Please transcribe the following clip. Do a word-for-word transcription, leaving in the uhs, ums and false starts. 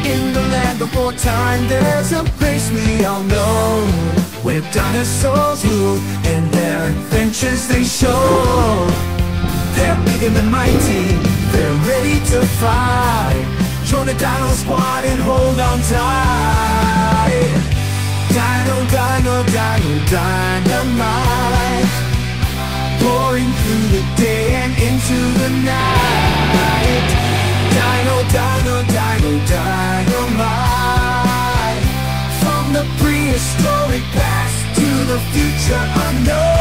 In the land before time, there's a place we all know, where dinosaurs rule and their adventures they show. They're bigger than mighty, they're ready to fight. Join the Dino Squad and hold on tight. Dino, Dino, Dino, Dino-Mite, pouring through the day and into the night. Dino, Dino, Dino, Dino-Mite, from the prehistoric past to the future unknown.